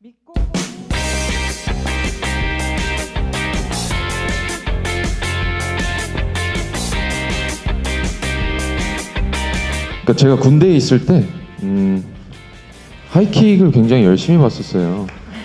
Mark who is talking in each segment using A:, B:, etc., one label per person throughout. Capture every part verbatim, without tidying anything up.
A: 믿고
B: 그러니까 제가 군대에 있을 때 음, 하이킥을 굉장히 열심히 봤었어요.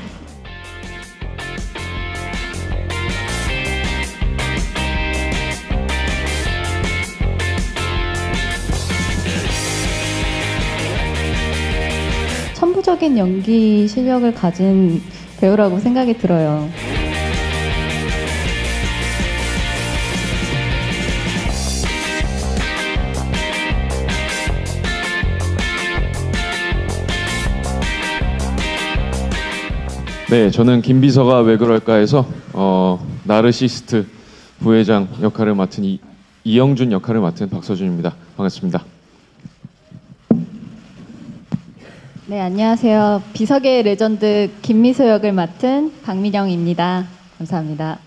C: 천부적인 연기 실력을 가진 배우라고 생각이 들어요.
B: 네, 저는 김비서가 왜 그럴까에서 어, 나르시스트 부회장 역할을 맡은 이, 이영준 역할을 맡은 박서준입니다. 반갑습니다.
C: 네, 안녕하세요. 비서계 레전드 김미소 역을 맡은 박민영입니다. 감사합니다.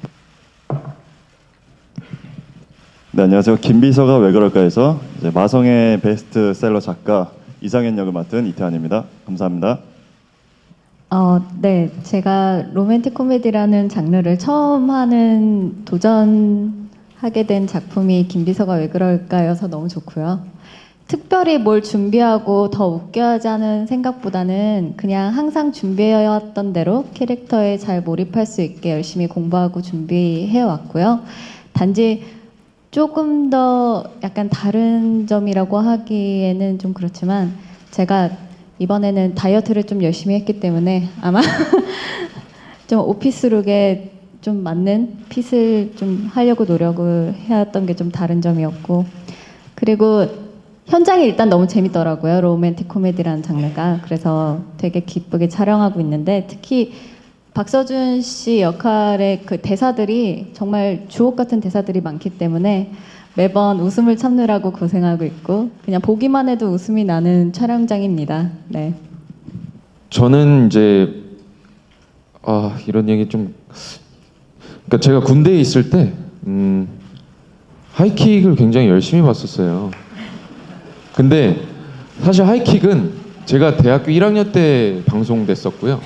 D: 네, 안녕하세요. 김비서가 왜 그럴까에서 이제 마성의 베스트셀러 작가 이상현 역을 맡은 이태환입니다. 감사합니다.
C: 어, 네, 제가 로맨틱 코미디라는 장르를 처음 하는 도전하게 된 작품이 김비서가 왜 그럴까여서 너무 좋고요. 특별히 뭘 준비하고 더 웃겨하자는 생각보다는 그냥 항상 준비해왔던 대로 캐릭터에 잘 몰입할 수 있게 열심히 공부하고 준비해 왔고요. 단지 조금 더 약간 다른 점이라고 하기에는 좀 그렇지만 제가 이번에는 다이어트를 좀 열심히 했기 때문에 아마 좀 오피스룩에 좀 맞는 핏을 좀 하려고 노력을 해왔던 게 좀 다른 점이었고, 그리고 현장이 일단 너무 재밌더라고요. 로맨틱 코미디라는 장르가. 그래서 되게 기쁘게 촬영하고 있는데, 특히 박서준 씨 역할의 그 대사들이 정말 주옥 같은 대사들이 많기 때문에 매번 웃음을 참느라고 고생하고 있고 그냥 보기만 해도 웃음이 나는 촬영장입니다. 네.
B: 저는 이제 아 이런 얘기 좀 그러니까 제가 군대에 있을 때 음, 하이킥을 굉장히 열심히 봤었어요. 근데 사실 하이킥은 제가 대학교 일 학년 때 방송됐었고요.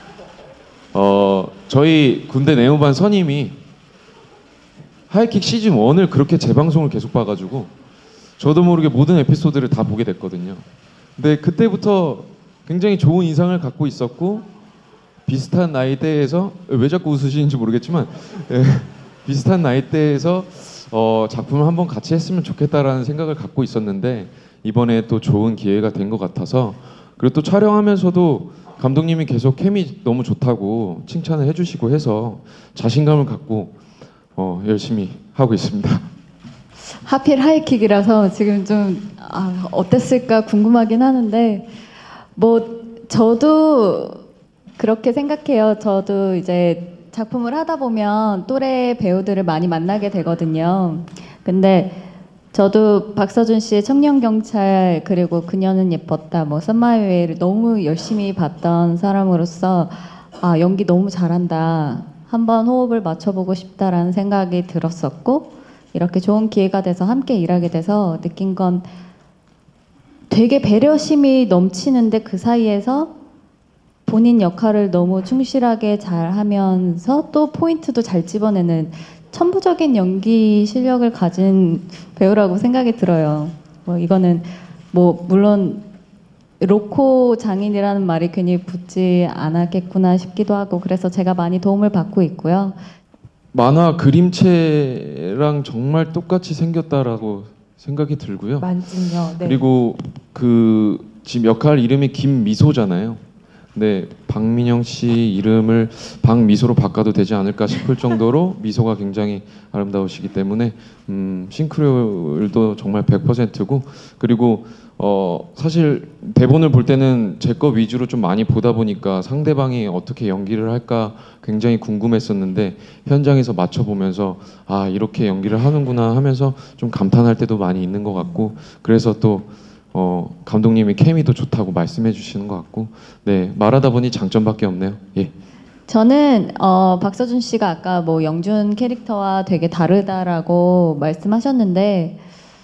B: 어 저희 군대 내무반 선임이 하이킥 시즌 원을 그렇게 재방송을 계속 봐가지고 저도 모르게 모든 에피소드를 다 보게 됐거든요. 근데 그때부터 굉장히 좋은 인상을 갖고 있었고 비슷한 나이대에서 왜 자꾸 웃으시는지 모르겠지만 예, 비슷한 나이대에서 어, 작품을 한번 같이 했으면 좋겠다라는 생각을 갖고 있었는데 이번에 또 좋은 기회가 된 것 같아서, 그리고 또 촬영하면서도 감독님이 계속 케미 너무 좋다고 칭찬을 해주시고 해서 자신감을 갖고 어, 열심히 하고 있습니다.
C: 하필 하이킥이라서 지금 좀 아, 어땠을까 궁금하긴 하는데, 뭐 저도 그렇게 생각해요. 저도 이제 작품을 하다 보면 또래 배우들을 많이 만나게 되거든요. 근데 저도 박서준 씨의 청년경찰, 그리고 그녀는 예뻤다, 뭐 썸마이웨이를 너무 열심히 봤던 사람으로서 아, 연기 너무 잘한다, 한번 호흡을 맞춰보고 싶다라는 생각이 들었었고, 이렇게 좋은 기회가 돼서 함께 일하게 돼서 느낀 건 되게 배려심이 넘치는데 그 사이에서 본인 역할을 너무 충실하게 잘 하면서 또 포인트도 잘 집어내는 천부적인 연기 실력을 가진 배우라고 생각이 들어요. 뭐 이거는 뭐 물론 로코 장인이라는 말이 괜히 붙지 않았겠구나 싶기도 하고, 그래서 제가 많이 도움을 받고 있고요.
B: 만화 그림체랑 정말 똑같이 생겼다라고 생각이 들고요.
A: 만진요. 네.
B: 그리고 그 지금 역할 이름이 김미소잖아요. 근데 박민영 씨 이름을 박미소로 바꿔도 되지 않을까 싶을 정도로 미소가 굉장히 아름다우시기 때문에 음, 싱크로율도 정말 백 퍼센트고, 그리고 어, 사실 대본을 볼 때는 제 거 위주로 좀 많이 보다 보니까 상대방이 어떻게 연기를 할까 굉장히 궁금했었는데 현장에서 맞춰보면서 아 이렇게 연기를 하는구나 하면서 좀 감탄할 때도 많이 있는 것 같고, 그래서 또 어, 감독님이 케미도 좋다고 말씀해 주시는 것 같고, 네, 말하다 보니 장점밖에 없네요. 예.
C: 저는 어, 박서준 씨가 아까 뭐 영준 캐릭터와 되게 다르다라고 말씀하셨는데,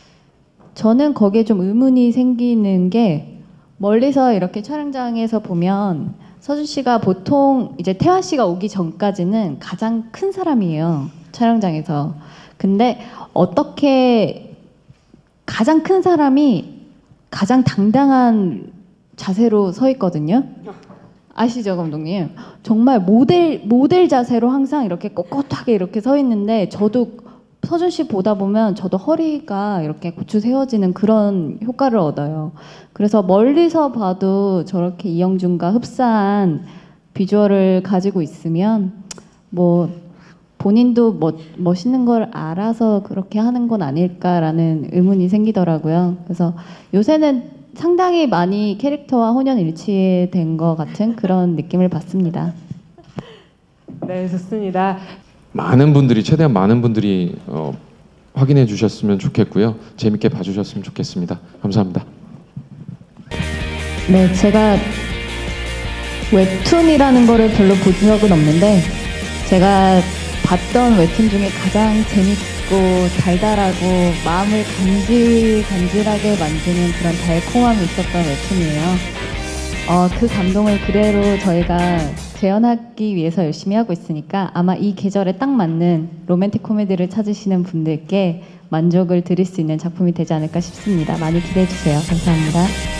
C: 저는 거기에 좀 의문이 생기는 게, 멀리서 이렇게 촬영장에서 보면 서준 씨가 보통 이제 태화 씨가 오기 전까지는 가장 큰 사람이에요. 촬영장에서. 근데 어떻게 가장 큰 사람이 가장 당당한 자세로 서 있거든요. 아시죠, 감독님? 정말 모델 모델 자세로 항상 이렇게 꼿꼿하게 이렇게 서 있는데 저도 서준 씨 보다 보면 저도 허리가 이렇게 고추 세워지는 그런 효과를 얻어요. 그래서 멀리서 봐도 저렇게 이영준과 흡사한 비주얼을 가지고 있으면 뭐 본인도 멋, 멋있는 걸 알아서 그렇게 하는 건 아닐까라는 의문이 생기더라고요. 그래서 요새는 상당히 많이 캐릭터와 혼연일치된 것 같은 그런 느낌을 받습니다.
A: 네, 좋습니다.
B: 많은 분들이 최대한 많은 분들이 어, 확인해 주셨으면 좋겠고요. 재밌게 봐주셨으면 좋겠습니다. 감사합니다.
C: 네, 제가 웹툰이라는 거를 별로 본 적은 없는데 제가 봤던 웹툰 중에 가장 재밌고 달달하고 마음을 간질간질하게 만드는 그런 달콤함이 있었던 웹툰이에요. 어, 그 감동을 그대로 저희가 재현하기 위해서 열심히 하고 있으니까 아마 이 계절에 딱 맞는 로맨틱 코미디를 찾으시는 분들께 만족을 드릴 수 있는 작품이 되지 않을까 싶습니다. 많이 기대해 주세요. 감사합니다.